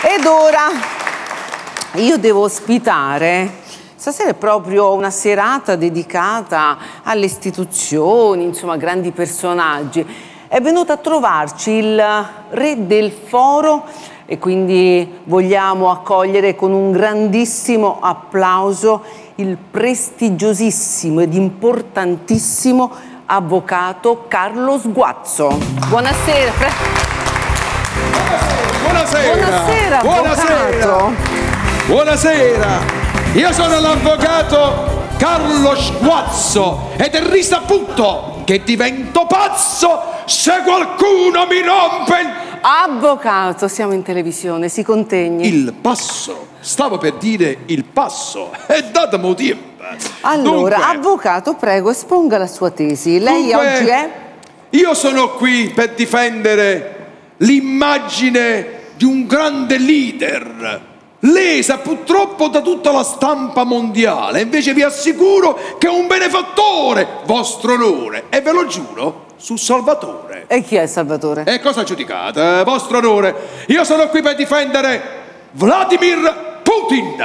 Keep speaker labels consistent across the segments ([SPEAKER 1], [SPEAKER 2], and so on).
[SPEAKER 1] Ed ora io devo ospitare, stasera è proprio una serata dedicata alle istituzioni, insomma, grandi personaggi. È venuto a trovarci il re del foro e quindi vogliamo accogliere con un grandissimo applauso il prestigiosissimo ed importantissimo avvocato Carlo Sguazzo. Buonasera.
[SPEAKER 2] Buonasera.
[SPEAKER 1] Buonasera.
[SPEAKER 2] Buonasera. Io sono l'avvocato Carlo Sguazzo ed è risaputo che divento pazzo se qualcuno mi rompe il...
[SPEAKER 1] Avvocato, siamo in televisione, si contegni.
[SPEAKER 2] Il passo. Stavo per dire il passo. E datemi tempo.
[SPEAKER 1] Allora,
[SPEAKER 2] Dunque,
[SPEAKER 1] avvocato, prego, esponga la sua tesi. Lei oggi è?
[SPEAKER 2] Io sono qui per difendere l'immagine di un grande leader, lesa purtroppo da tutta la stampa mondiale. Invece vi assicuro che è un benefattore, vostro onore, e ve lo giuro su Salvatore.
[SPEAKER 1] E chi è Salvatore?
[SPEAKER 2] E cosa giudicate, vostro onore? Io sono qui per difendere Vladimir Putin.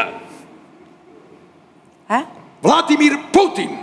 [SPEAKER 2] Vladimir Putin.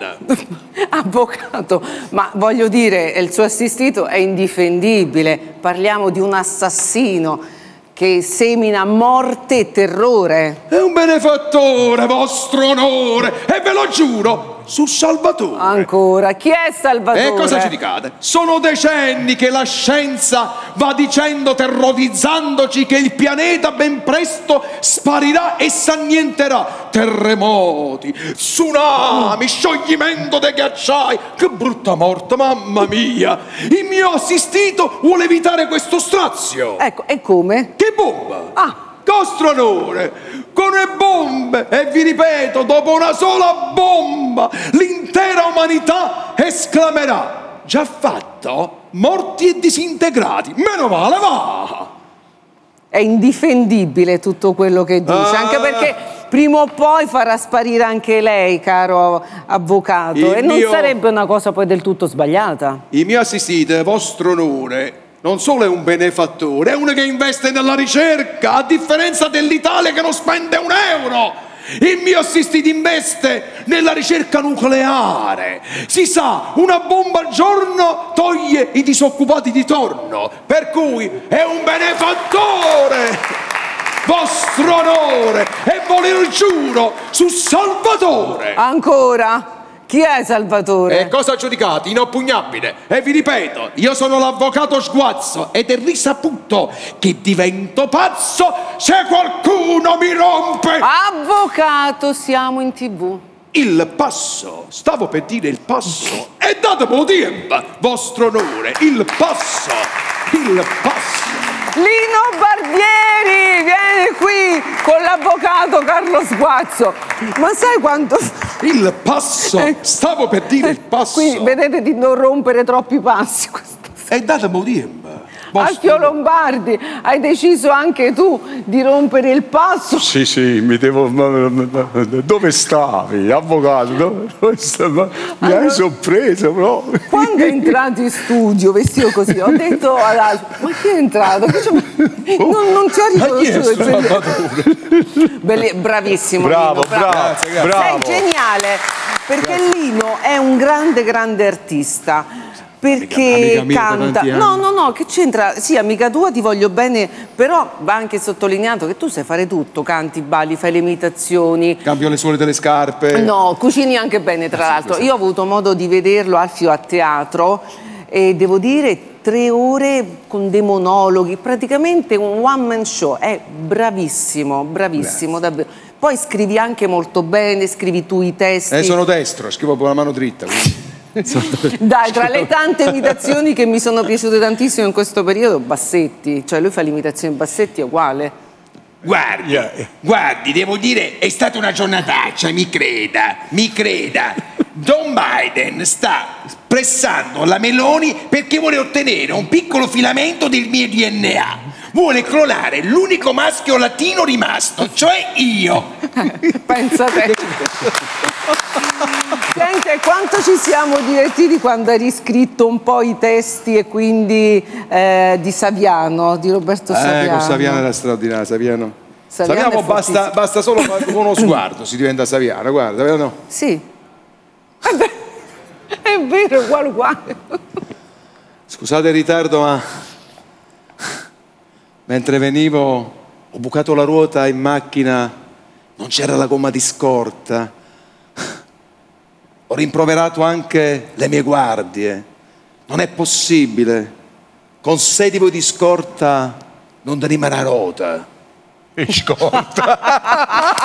[SPEAKER 1] Avvocato, ma voglio dire, il suo assistito è indifendibile. Parliamo di un assassino che semina morte e terrore.
[SPEAKER 2] È un benefattore, vostro onore, e ve lo giuro su Salvatore.
[SPEAKER 1] Ancora, chi è Salvatore?
[SPEAKER 2] E cosa giudicate? Sono decenni che la scienza va dicendo, terrorizzandoci, che il pianeta ben presto sparirà e s'annienterà. Terremoti, tsunami, scioglimento dei ghiacciai. Che brutta morte, mamma mia! Il mio assistito vuole evitare questo strazio.
[SPEAKER 1] Ecco, e come?
[SPEAKER 2] Che bomba! Vostro onore, con le bombe, e vi ripeto, dopo una sola bomba, l'intera umanità esclamerà: già fatto? Morti e disintegrati, meno male va!
[SPEAKER 1] È indifendibile tutto quello che dice, anche perché prima o poi farà sparire anche lei, caro avvocato, e non sarebbe una cosa poi del tutto sbagliata.
[SPEAKER 2] Il mio assistito, vostro onore, non solo è un benefattore, è uno che investe nella ricerca, a differenza dell'Italia che non spende un euro. Il mio assistito investe nella ricerca nucleare. Si sa, una bomba al giorno toglie i disoccupati di torno, per cui è un benefattore, vostro onore, e ve lo giuro su Salvatore.
[SPEAKER 1] Ancora? Chi è Salvatore?
[SPEAKER 2] E cosa giudicate? Inoppugnabile. E vi ripeto, io sono l'avvocato Sguazzo ed è risaputo che divento pazzo se qualcuno mi rompe...
[SPEAKER 1] Avvocato, siamo in TV.
[SPEAKER 2] Il passo, stavo per dire il passo, e datemi tempo, vostro onore, il passo, il passo.
[SPEAKER 1] Lino Barbieri, vieni qui con l'avvocato Carlo Sguazzo. Ma sai quanto...
[SPEAKER 2] Il passo, stavo per dire il passo.
[SPEAKER 1] Qui vedete di non rompere troppi passi.
[SPEAKER 2] E datemi tempo.
[SPEAKER 1] Alfio Lombardi, hai deciso anche tu di rompere il passo?
[SPEAKER 3] Sì, mi devo... Dove stavi, avvocato? Mi hai sorpreso proprio.
[SPEAKER 1] Quando è entrato in studio vestito così, ho detto all'altro, ma chi è entrato? Non ti ho riconosciuto. Bravissimo,
[SPEAKER 3] bravo,
[SPEAKER 1] Lino, bravo. Sei geniale, perché Lino è un grande artista. Perché
[SPEAKER 2] amica
[SPEAKER 1] canta. No, che c'entra? Sì, amica tua, ti voglio bene, però va anche sottolineato che tu sai fare tutto, canti, balli, fai le imitazioni.
[SPEAKER 2] Cambio le suole delle scarpe.
[SPEAKER 1] No, cucini anche bene, tra l'altro. Io ho avuto modo di vederlo, Alfio, a teatro, e devo dire 3 ore con dei monologhi, praticamente un one man show. È bravissimo, davvero. Poi scrivi anche molto bene, scrivi tu i testi.
[SPEAKER 2] Sono destro, scrivo con la mano dritta, quindi.
[SPEAKER 1] Dai, tra le tante imitazioni che mi sono piaciute tantissimo in questo periodo, Bassetti, cioè lui fa l'imitazione Bassetti è uguale.
[SPEAKER 4] Guardi, devo dire, è stata una giornataccia, mi creda. John Biden sta pressando la Meloni perché vuole ottenere un piccolo filamento del mio DNA. Vuole clonare l'unico maschio latino rimasto, cioè io.
[SPEAKER 1] Pensa te. Senti, e quanto ci siamo divertiti quando hai riscritto un po' i testi e quindi di Saviano, di Roberto Saviano.
[SPEAKER 2] Saviano era straordinario, Saviano.
[SPEAKER 1] Saviano
[SPEAKER 2] basta solo con uno sguardo, si diventa Saviano, guarda, no?
[SPEAKER 1] Sì. Vabbè, è vero, uguale.
[SPEAKER 2] Scusate il ritardo, ma mentre venivo ho bucato la ruota in macchina, non c'era la gomma di scorta. Ho rimproverato anche le mie guardie. Non è possibile. Con 6 di voi di scorta non tenim una rota.
[SPEAKER 3] Scorta.